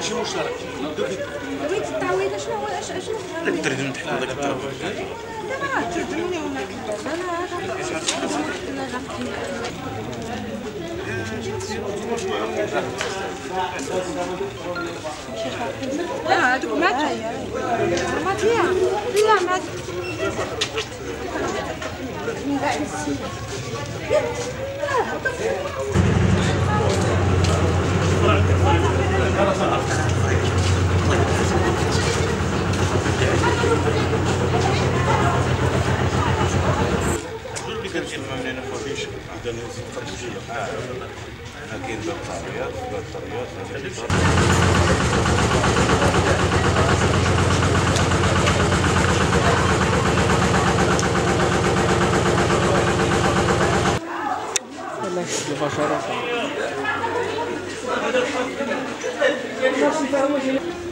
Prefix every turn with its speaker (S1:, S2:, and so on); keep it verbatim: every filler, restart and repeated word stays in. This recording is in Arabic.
S1: ماشي مشترك.
S2: بغيت التعويضه شنو هو اش اشنو
S1: تردم تحت هذاك الطرف.
S2: دابا تردموني هناك انا لا هذوك ماتوا مات فيها لا مات من بعد السيد
S1: كنمشي من هنا فوقيش اذا نزيد خرجتي اه هنا كاين باب طريات باب طريات
S3: مباشرة